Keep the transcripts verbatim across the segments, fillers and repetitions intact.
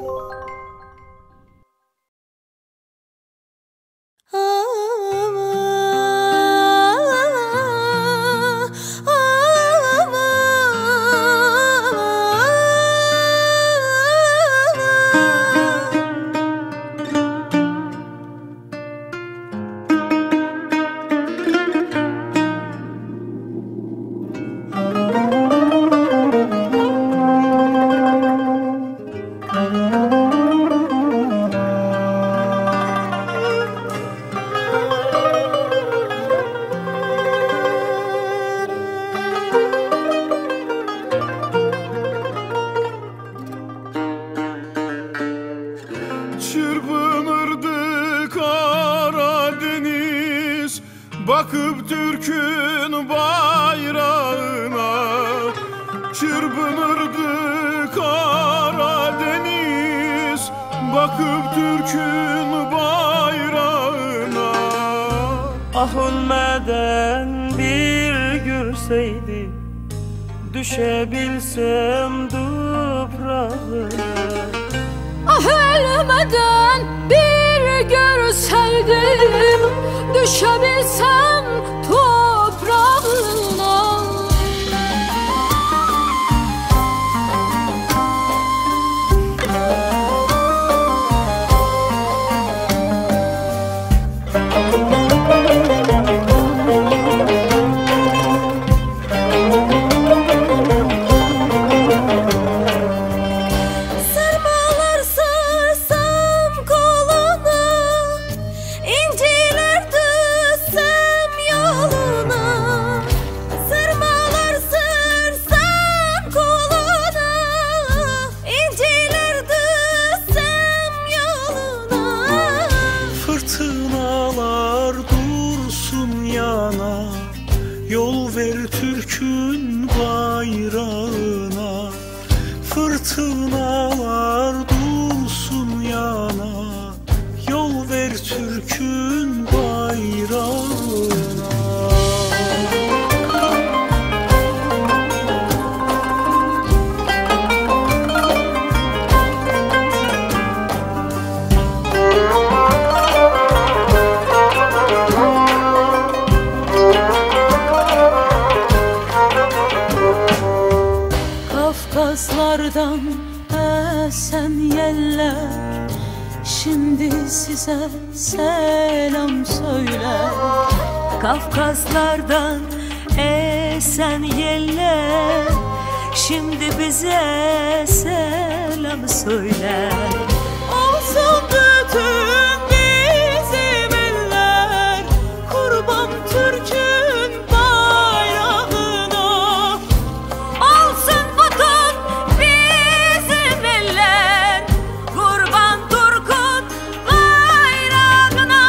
Çırpınırdı Karadeniz, bakıp Türk'ün bayrağına. Çırpınırdı Karadeniz, bakıp Türk'ün bayrağına. Ah ölmeden bir görseydi, düşebilsem toprağına. Ah ölmeden bir görseydim, düşebilsem toprağına. Fırtınalar dursun yana, yol ver Türk'ün bayrağına. Fırtınalar dursun yana, yol ver Türk'ün bayrağına. Kafkaslardan esen yeller şimdi size selam söyler. Kafkaslardan esen yeller şimdi bize selam söyler. Olsun bütün bizim eller kurban Türk'ün bayrağına. Olsun bütün bizim eller kurban Türk'ün bayrağına.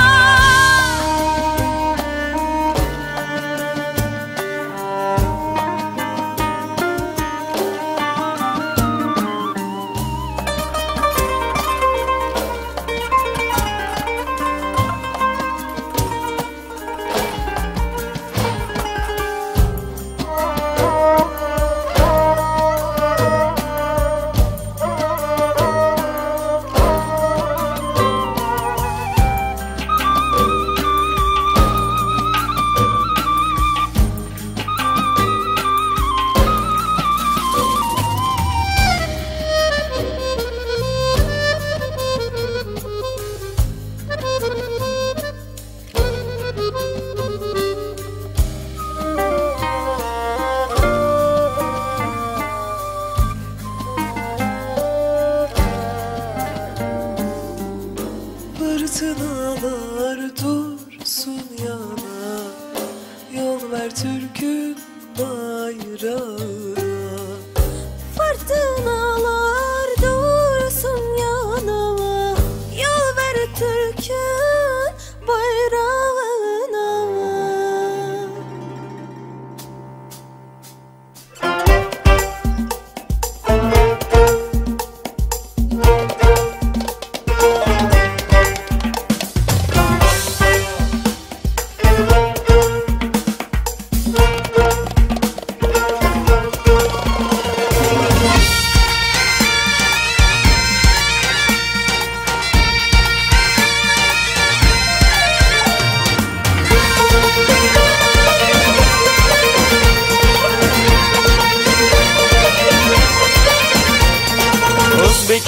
Fırtınalar dursun yana, yol ver Türk'ün bayrağına. Fırtınalar dursun yana, yol ver Türk'ün bayrağına.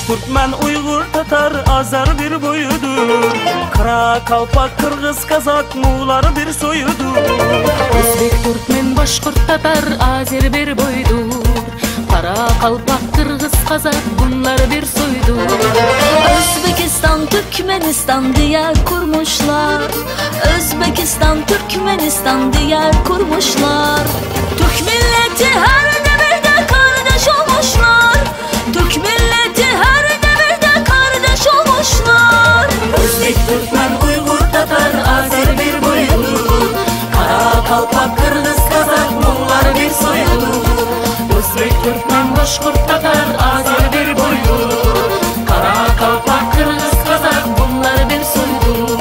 Türkmen, Uygur, Tatar, Azar bir boyudur. Kara, Kalpak, Kırgız, Kazak, Muğlar bir soyudur. Özbek, Türkmen, Başkurt, Tatar, Azer bir boydur. Kara, Kalpak, Kırgız, Kazak bunlar bir soydur. Özbekistan, Türkmenistan diyar kurmuşlar. Özbekistan, Türkmenistan diyar kurmuşlar. Türk milleti her devirde kardeş olmuşlar. Türk milleti her devirde kardeş olmuşlar. Özbek, Türkmen, Uygur, Tatar, Azer bir boyudur. Kara, Kalpak, Kırgız, Kazak, Muğlar bir soyudur. Özbek, Türkmen, Başkurt, Tatar, Azer bir boyudur. Kara, Kalpak, Kırgız, Kazak bunlar bir soyudur.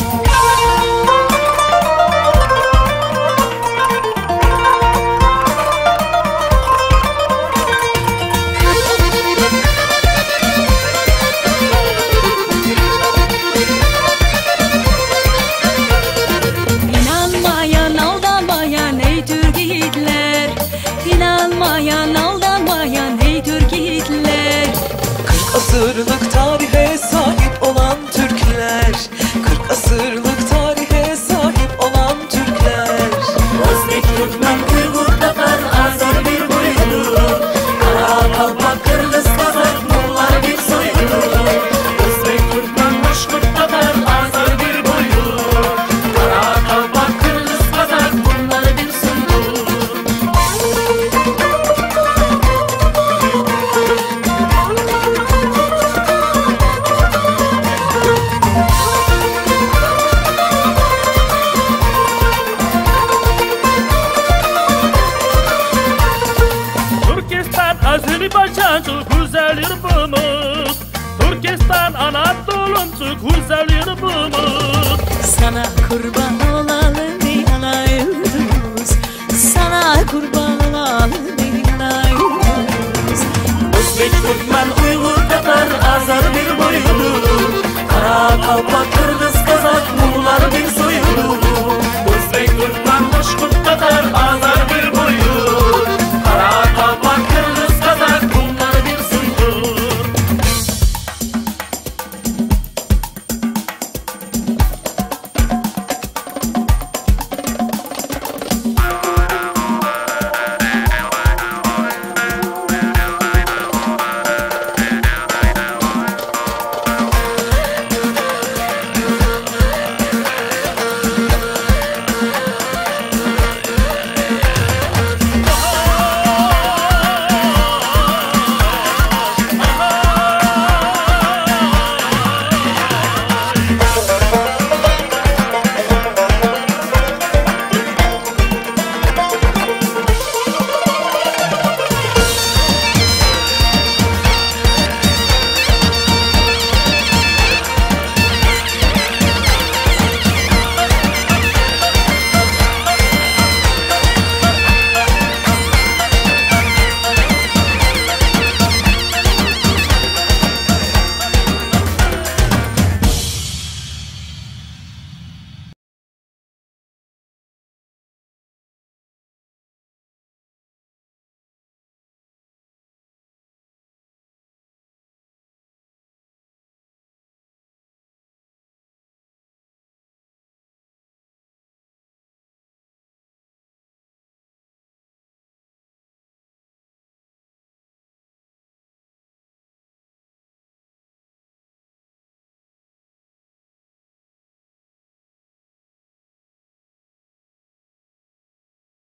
İnanmayan, aldanmayan ey Türk yiğitler. İnanmayan, aldanmayan ey Türk yiğitler. Kırk asırlık tarihe sahip olan Türkler. Kırk asırlık tarihe sahip olan Türkler. Özbek, Türkmen, Uygur, Tatar, Azer bir boyudur. Kara, Kalpak, Kırgız, Kazak, Muğlar bir soyudur. Özbek, Türkmen, Başkurt, Tatar, Azer bir boyudur. Kara, Kalpak, Kırgız, Kazak bunlar bir soyudur. Türkistan, Azerbaycan çok güzel yurdumuz. Türkistan, Anadolu'm çok güzel yurdumuz. Sana